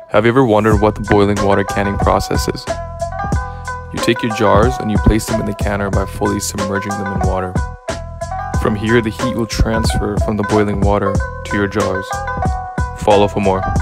Have you ever wondered what the boiling water canning process is? You take your jars and you place them in the canner by fully submerging them in water. From here, the heat will transfer from the boiling water to your jars. Follow for more.